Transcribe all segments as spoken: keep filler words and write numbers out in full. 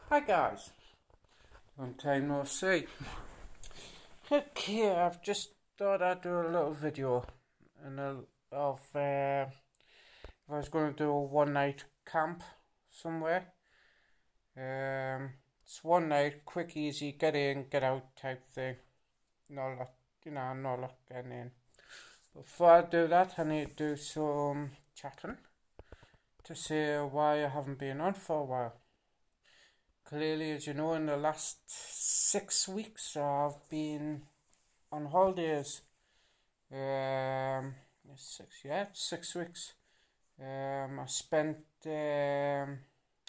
Hi guys, long time no see. Okay, I've just thought I'd do a little video and a, of uh, if I was going to do a one night camp somewhere. Um, it's one night, quick, easy, get in, get out type thing. No lot, you know, no lot getting in. Before I do that, I need to do some chatting to say why I haven't been on for a while. Clearly, as you know, in the last six weeks I've been on holidays. Um, six, yeah, six weeks. Um, I spent um,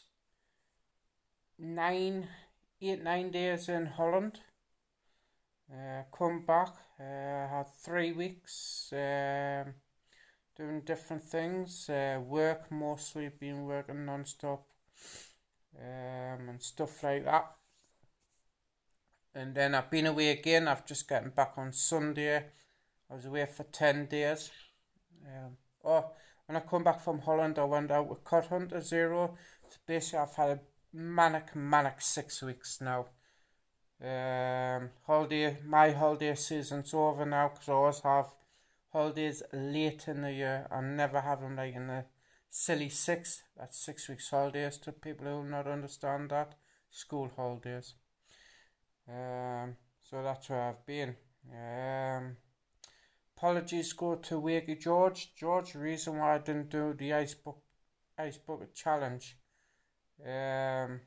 nine, eight, nine days in Holland. Uh, come back, uh, had three weeks um, doing different things. Uh, work mostly, been working non-stop. Um, and stuff like that. And then I've been away again. I've just gotten back on Sunday. I was away for ten days. Um, oh, when I come back from Holland, I went out with Cut Hunter Zero. So basically, I've had a manic, manic six weeks now. Um, holiday, my holiday season's over now because I always have holidays late in the year. I never have them like in the silly six. That's six weeks holidays to people who will not understand that. School holidays. Um, so that's where I've been. Um, apologies go to Wakey George. George, the reason why I didn't do the ice, bu ice bucket challenge um,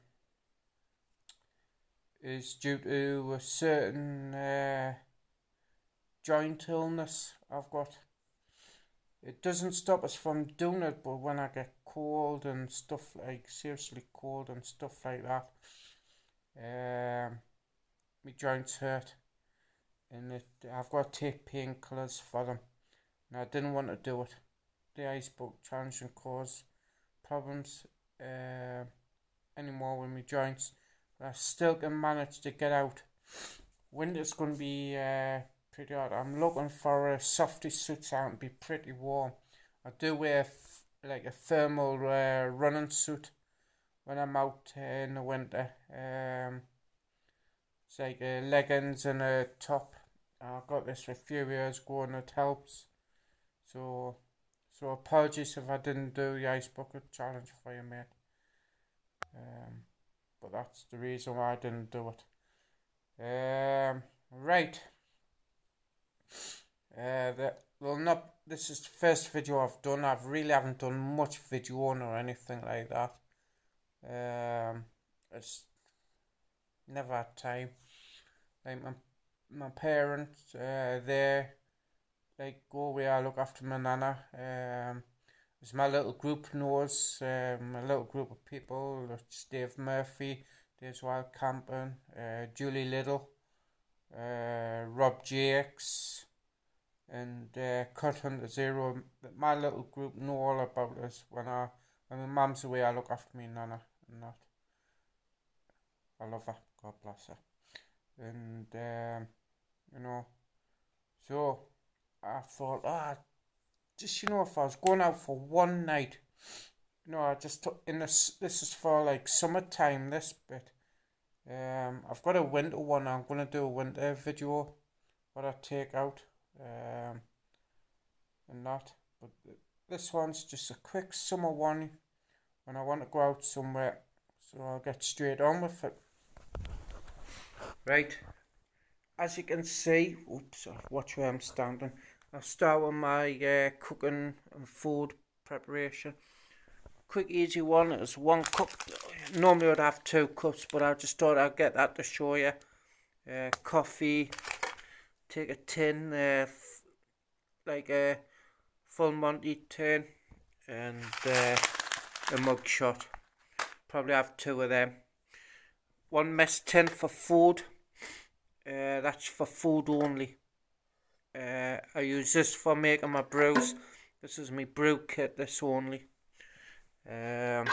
is due to a certain uh, joint illness I've got. It doesn't stop us from doing it, but when I get cold and stuff like, seriously cold and stuff like that, um, my joints hurt, and it, I've got to take painkillers for them, and I didn't want to do it. The ice bucket challenge can cause problems uh, anymore with my joints, but I still can manage to get out. Winter's going to be uh, pretty hot. I'm looking for a softy suit so I can be pretty warm. I do wear f like a thermal uh, running suit when I'm out uh, in the winter. Um, it's like uh, leggings and a top. I got this for a few years ago and it helps. So, so apologies if I didn't do the ice bucket challenge for you, mate. Um, but that's the reason why I didn't do it. Um, right. Uh, that will not. This is the first video I've done. I really haven't done much videoing or anything like that. Um, it's never had time. Like my my parents, uh, they like go away. I look after my nana. Um, as my little group knows, um, a little group of people. It's Dave Murphy, Dave's Wild Camping, uh, Julie Little, uh, Rob Jakes, and uh, Cut Hunter Zero. My little group know all about this. When I when my mum's away, I look after me nana and that. I love her. God bless her. And um, you know, so I thought, ah, just you know, if I was going out for one night, you know, I just took in this. This is for like summertime. This bit. Um, I've got a winter one. I'm gonna do a winter video. What I take out. Um, and that, but this one's just a quick summer one when I want to go out somewhere, so I'll get straight on with it. Right, as you can see, oops, watch where I'm standing. I'll start with my uh, cooking and food preparation. Quick easy one is one cup. Normally I'd have two cups, but I just thought I'd get that to show you. Uh, coffee, take a tin, uh, like a full Monty tin, and uh, a mug shot. Probably have two of them. One mess tin for food. Uh, that's for food only. Uh, I use this for making my brews. This is my brew kit. This only. Um,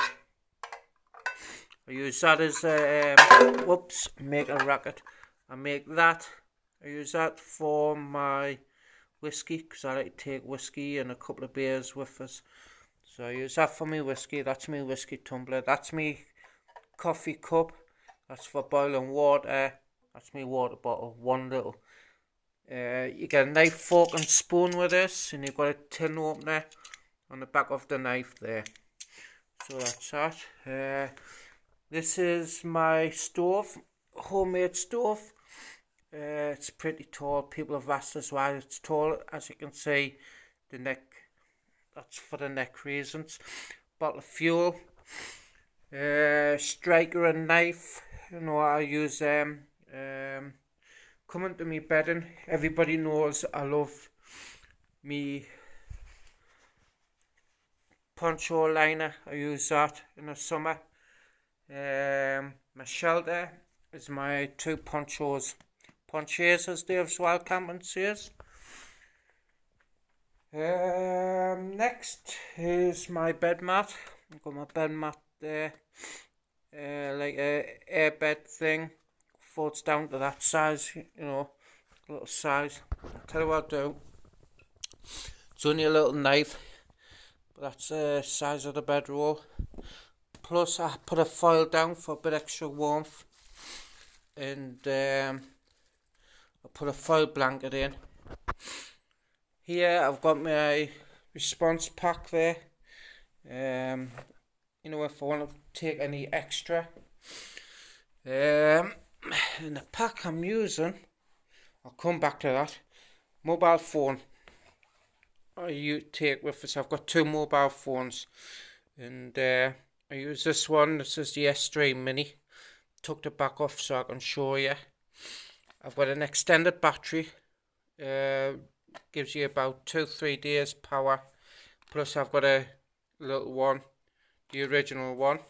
I use that as a um, whoops, make a racket. I make that. I use that for my whiskey because I like to take whiskey and a couple of beers with us. So I use that for my whiskey. That's my whiskey tumbler. That's my coffee cup. That's for boiling water. That's my water bottle, one little. Uh, you get a knife, fork and spoon with this, and you've got a tin opener on the back of the knife there. So that's that. Uh, this is my stove, homemade stove. Uh, it's pretty tall. People have asked us why it's tall. As you can see, the neck, that's for the neck reasons. Bottle of fuel, uh, striker and knife. You know, I use them. Um, coming to me bedding. Everybody knows I love me poncho liner. I use that in the summer. Um, my shelter is my two ponchos. Ponchos, as Dave's Wild Camping says. Um, next is my bed mat. I've got my bed mat there. Uh, like a air bed thing. Folds down to that size, you know, little size. I'll tell you what I'll do. It's only a little knife, but that's the size of the bedroll. Plus I put a foil down for a bit extra warmth. And um, I put a foil blanket in. Here I've got my response pack there. Um, you know, if I want to take any extra. Um, in the pack I'm using, I'll come back to that. Mobile phone. I take with us. I've got two mobile phones, and uh, I use this one. This is the S three Mini. Took the back off so I can show you. I've got an extended battery. Uh, gives you about two, three days power. Plus I've got a little one, the original one.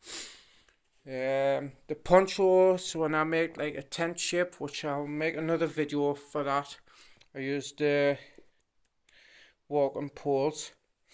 Um, the ponchos, when I make like a tent shape, which I'll make another video for that, I used the uh, walking poles.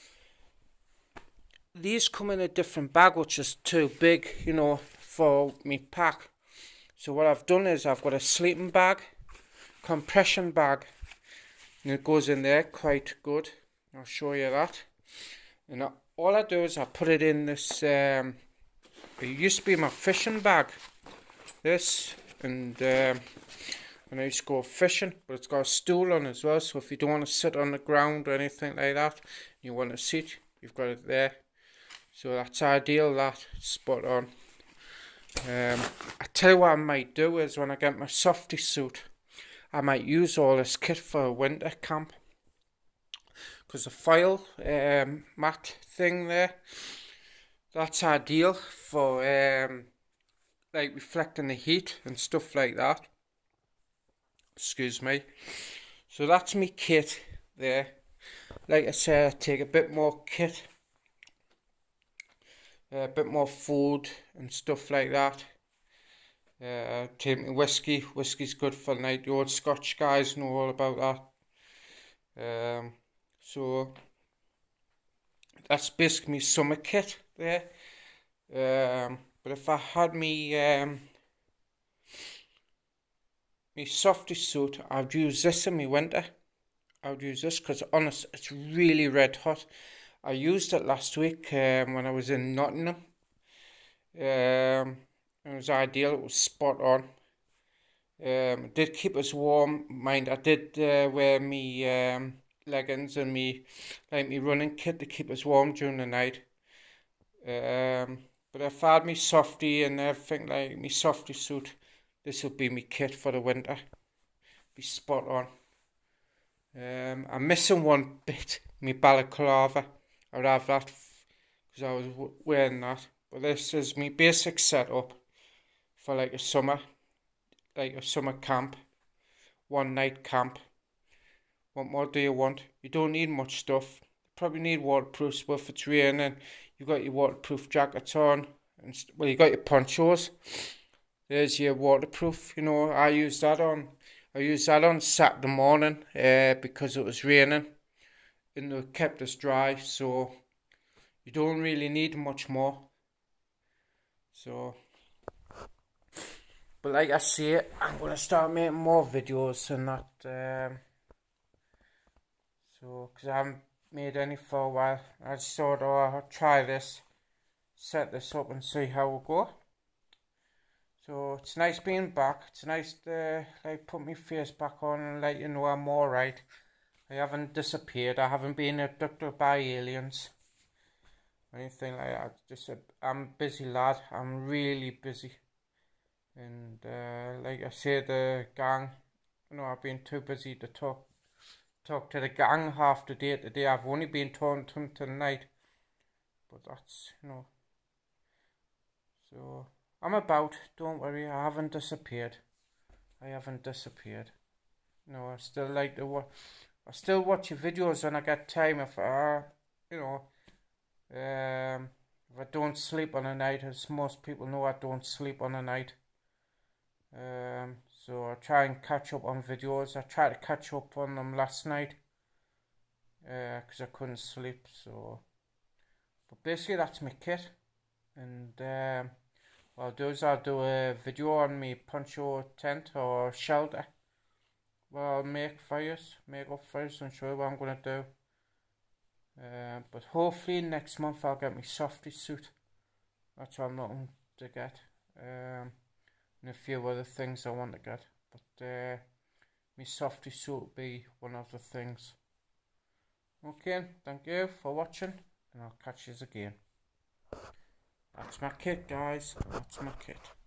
These come in a different bag, which is too big, you know, for me pack. So what I've done is I've got a sleeping bag, compression bag, and it goes in there quite good. I'll show you that. And I, all I do is I put it in this, um, it used to be my fishing bag, this, and um, when I used to go fishing, but it's got a stool on as well, so if you don't want to sit on the ground or anything like that, you want to sit, you've got it there. So that's ideal, that, spot on. Um, I tell you what I might do is when I get my softy suit, I might use all this kit for a winter camp. Because the foil um, mat thing there, that's ideal for um, like reflecting the heat and stuff like that. Excuse me. So that's me kit there. Like I said, I take a bit more kit. A bit more food and stuff like that. Uh, take me whiskey. Whiskey's good for the night. The old Scotch guys know all about that. Um, so that's basically my summer kit there. Um, but if I had me um, me softy suit, I'd use this in my winter. I'd use this because honest, it's really red hot. I used it last week um, when I was in Nottingham. Um, it was ideal. It was spot on. Um, it did keep us warm. Mind, I did uh, wear me um, leggings and me like me running kit to keep us warm during the night. Um, but if I had me softy and everything like me softy suit, this would be me kit for the winter. Be spot on. Um, I'm missing one bit. Me balaclava. I'd have that because I was w wearing that. But this is my basic setup for like a summer, like a summer camp, one night camp. What more do you want? You don't need much stuff. You probably need waterproof stuff if it's raining. You got your waterproof jackets on, and well, you got your ponchos. There's your waterproof. You know, I used that on. I used that on Saturday morning uh, because it was raining. And it kept us dry, so you don't really need much more. So, but like I say, I'm gonna start making more videos and that. Um, so, cause I haven't made any for a while, I just thought, oh, I'll try this, set this up and see how it go. So it's nice being back. It's nice to like put my face back on and let you know I'm alright. I haven't disappeared. I haven't been abducted by aliens or anything like that. Just a, I'm a busy lad. I'm really busy. And uh, like I say, the gang, you know, I've been too busy to talk talk to the gang half the day today. I've only been talking to them tonight. But that's, you know. So I'm about, don't worry, I haven't disappeared. I haven't disappeared. No, I still like to watch. I still watch your videos when I get time. If I, you know, um, if I don't sleep on a night, as most people know, I don't sleep on a night. Um, so I try and catch up on videos. I tried to catch up on them last night because uh, I couldn't sleep. So, but basically that's my kit, and um, what I'll do is I'll do a video on me poncho tent or shelter. Well, I'll make fires, make up fires and show you what I'm gonna do. Uh, but hopefully next month I'll get my softy suit. That's what I'm looking to get. Um, and a few other things I want to get. But uh, my softy suit will be one of the things. Okay, thank you for watching, and I'll catch you again. That's my kit, guys. That's my kit.